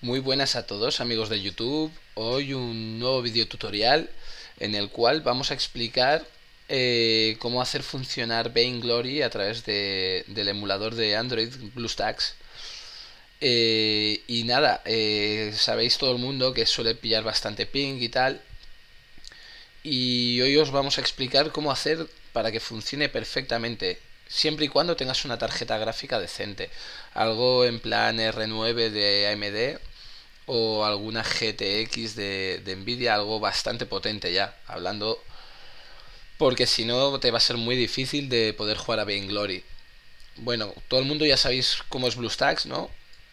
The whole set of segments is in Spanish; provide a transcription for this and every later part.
Muy buenas a todos amigos de YouTube. Hoy un nuevo video tutorial en el cual vamos a explicar cómo hacer funcionar Vainglory a través del emulador de Android BlueStacks. Y nada, sabéis todo el mundo que suele pillar bastante ping y tal. Y hoy os vamos a explicar cómo hacer para que funcione perfectamente, siempre y cuando tengas una tarjeta gráfica decente. Algo en plan R9 de AMD o alguna GTX de Nvidia, algo bastante potente ya, hablando, porque si no te va a ser muy difícil de poder jugar a Vainglory. Bueno, todo el mundo ya sabéis cómo es BlueStacks, ¿no?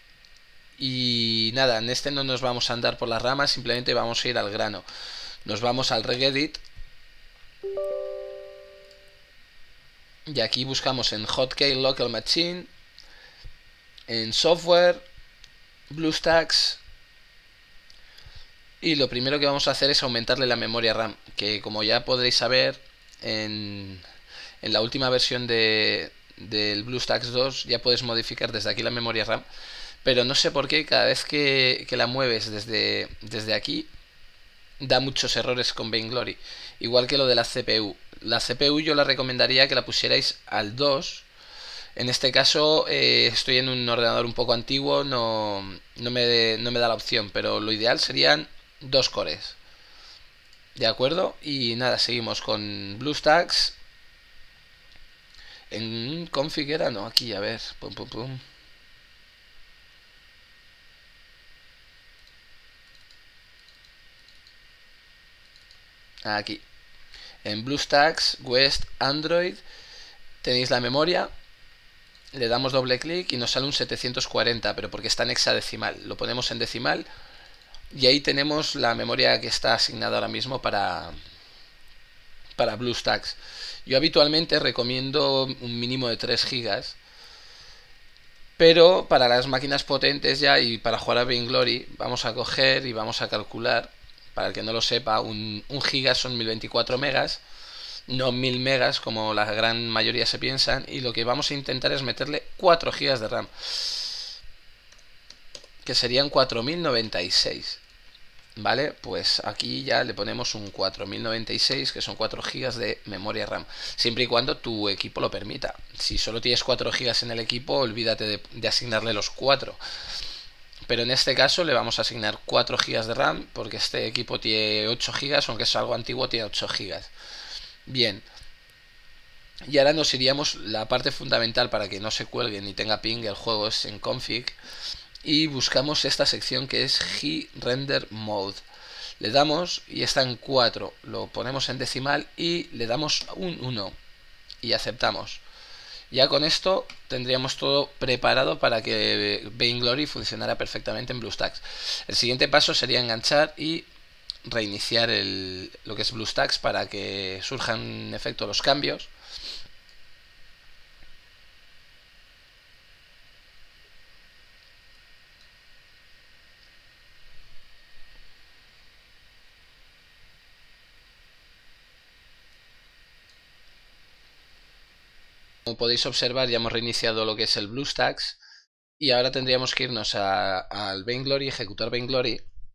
Y nada, en este no nos vamos a andar por las ramas, simplemente vamos a ir al grano. Nos vamos al regedit y aquí buscamos en Hotkey Local Machine, en Software, BlueStacks, y lo primero que vamos a hacer es aumentarle la memoria RAM, que como ya podréis saber en la última versión del BlueStacks 2 ya puedes modificar desde aquí la memoria RAM, pero no sé por qué cada vez que la mueves desde aquí da muchos errores con Vainglory, igual que lo de la CPU. La CPU yo la recomendaría que la pusierais al 2. En este caso estoy en un ordenador un poco antiguo, no me da la opción, pero lo ideal serían 2 cores. ¿De acuerdo? Y nada, seguimos con BlueStacks. En config era, no, aquí, a ver. Pum, pum, pum. Aquí. En BlueStacks, West, Android, tenéis la memoria. Le damos doble clic y nos sale un 740, pero porque está en hexadecimal. Lo ponemos en decimal y ahí tenemos la memoria que está asignada ahora mismo para BlueStacks. Yo habitualmente recomiendo un mínimo de 3 gigas, pero para las máquinas potentes ya y para jugar a Vainglory vamos a coger y vamos a calcular. Para el que no lo sepa, un giga son 1024 megas, no 1000 megas como la gran mayoría se piensan, y lo que vamos a intentar es meterle 4 gigas de RAM, que serían 4096. Vale, pues aquí ya le ponemos un 4096, que son 4 gigas de memoria RAM, siempre y cuando tu equipo lo permita. Si solo tienes 4 gigas en el equipo, olvídate de asignarle los 4. Pero en este caso le vamos a asignar 4 gigas de RAM, porque este equipo tiene 8 gigas, aunque es algo antiguo, tiene 8 gigas. Bien, y ahora nos iríamos, la parte fundamental para que no se cuelgue ni tenga ping el juego es en config, y buscamos esta sección que es G-Render Mode. Le damos y está en 4, lo ponemos en decimal y le damos un 1 y aceptamos. Ya con esto tendríamos todo preparado para que Vainglory funcionara perfectamente en BlueStacks. El siguiente paso sería enganchar y reiniciar lo que es BlueStacks para que surjan en efecto los cambios. Como podéis observar, ya hemos reiniciado lo que es el BlueStacks y ahora tendríamos que irnos al Vainglory, ejecutar Vainglory.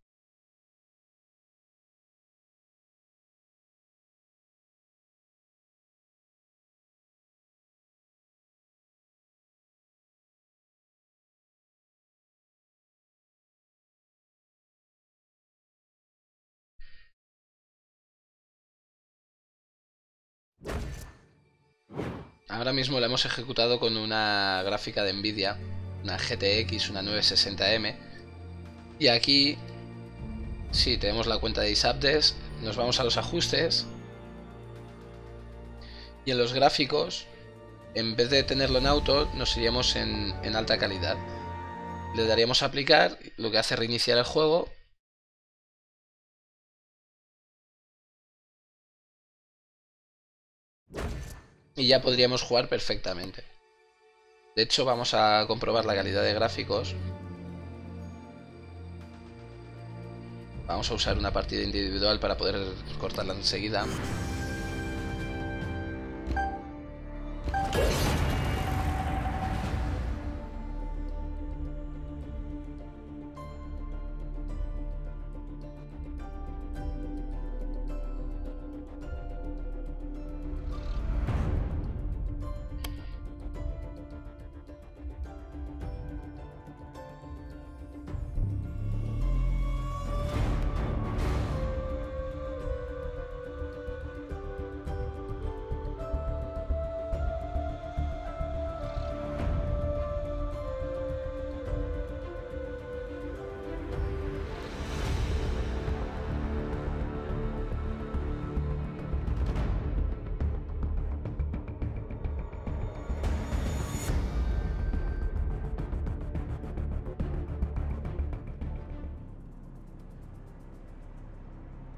Ahora mismo lo hemos ejecutado con una gráfica de Nvidia, una GTX, una 960M. Y aquí, sí, tenemos la cuenta de ISAPDES, nos vamos a los ajustes. Y en los gráficos, en vez de tenerlo en auto, nos iríamos en alta calidad. Le daríamos a aplicar, lo que hace reiniciar el juego. Y ya podríamos jugar perfectamente. De hecho, vamos a comprobar la calidad de gráficos. Vamos a usar una partida individual para poder cortarla enseguida.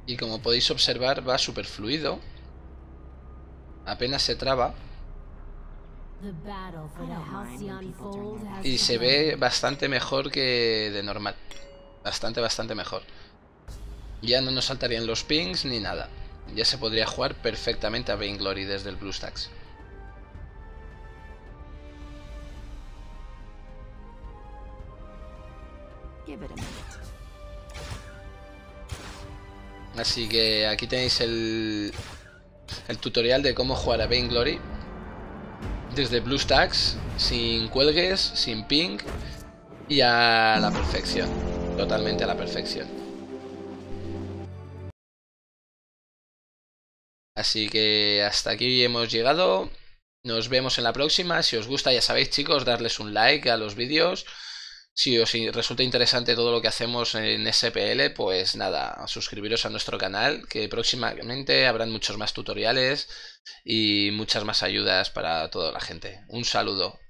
Y como podéis observar va súper fluido. Apenas se traba. Y se ve bastante mejor que de normal. Bastante mejor. Ya no nos saltarían los pings ni nada. Ya se podría jugar perfectamente a Vainglory desde el BlueStacks. Así que aquí tenéis el tutorial de cómo jugar a Vainglory desde BlueStacks, sin cuelgues, sin ping y a la perfección, totalmente a la perfección. Así que hasta aquí hemos llegado. Nos vemos en la próxima. Si os gusta, ya sabéis, chicos, darles un like a los vídeos. Si os resulta interesante todo lo que hacemos en SPL, pues nada, suscribiros a nuestro canal, que próximamente habrán muchos más tutoriales y muchas más ayudas para toda la gente. Un saludo.